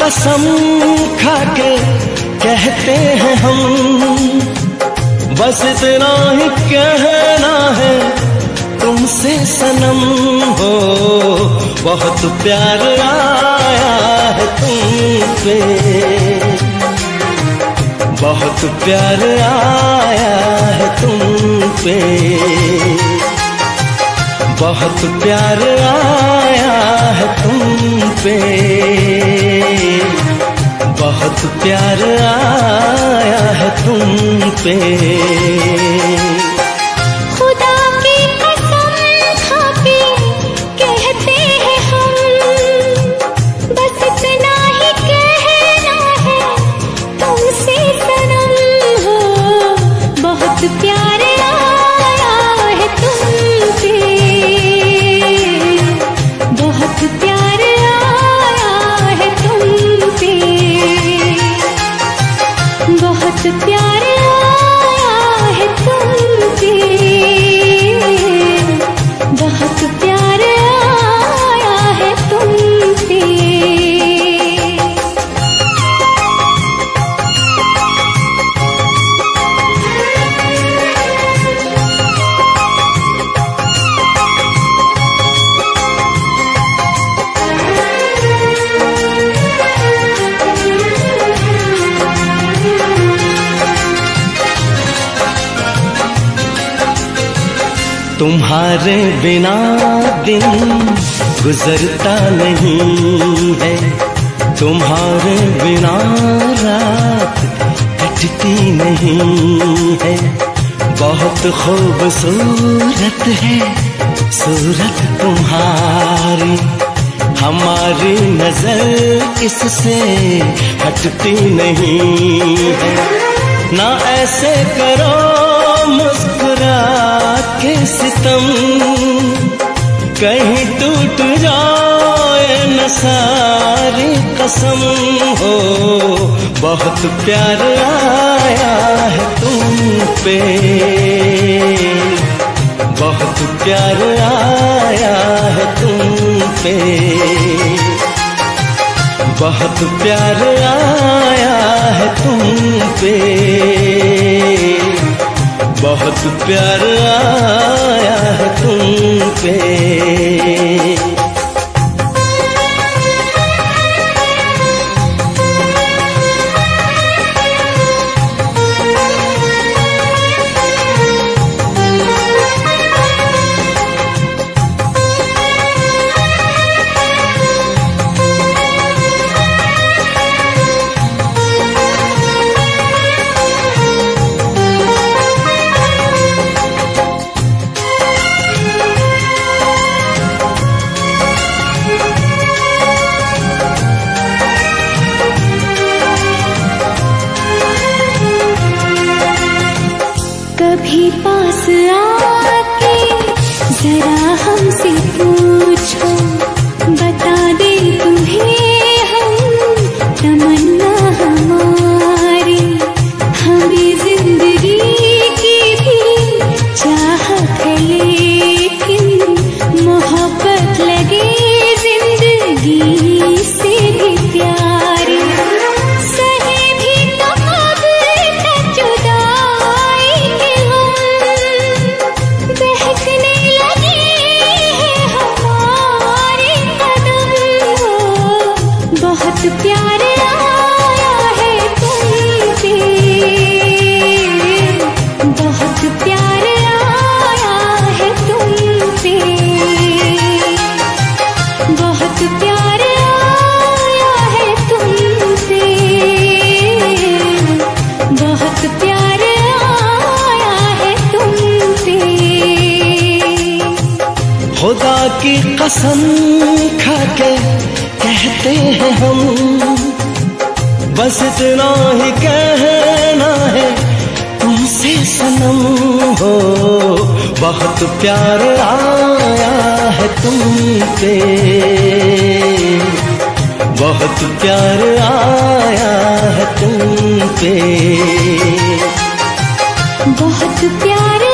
कसम खाके कहते हैं हम, बस इतना ही कहना है तुमसे सनम हो। बहुत प्यार आया है तुम पे, बहुत प्यार आया है तुम पे, बहुत प्यार आया है तुम पे, बहुत प्यार आया है तुम पे। खुदा की कसम खाके कहते हैं हम, बस इतना ही कहना है तुमसे सनम हो। बहुत प्यार आया है तुम पे, बहुत प्यार आया है तुम पे, बहुत प्यार आया है तुम पे, बहुत प्यार आया है तुम पे। तुम्हारे बिना दिन गुजरता नहीं है, तुम्हारे बिना रात कटती नहीं है। बहुत खूबसूरत है सूरत तुम्हारी, हमारी नजर इससे हटती नहीं है। ना ऐसे करो मुस्कुरा के सितम, कहीं टूट जाए न सारी कसम हो। बहुत प्यार आया है तुम पे, बहुत प्यार आया है तुम पे, बहुत प्यार आया है तुम पे, बहुत प्यार आया है तुम पे। कभी पास आके जरा हमसे पूछो, बता दे तुम्हें हम तमन्ना हमारी। हमें जिंदगी की भी चाहत है, लेकिन मोहब्बत लगे जिंदगी से भी प्यारी। सहे भी तो अब तक जुदाई के बहकने लगे हैं हमारे कदम हो। बहुत प्यार आया है तुम पे, बहुत प्यार आया है तुम पे, बहुत प्यार आया है तुम पे, बहुत प्यार आया है तुम पे। खुदा की कसम खाके कहते हैं हम, बस इतना ही कहना है तुमसे सनम हो। बहुत प्यार आया है तुम पे, बहुत प्यार आया है तुम पे, बहुत प्यार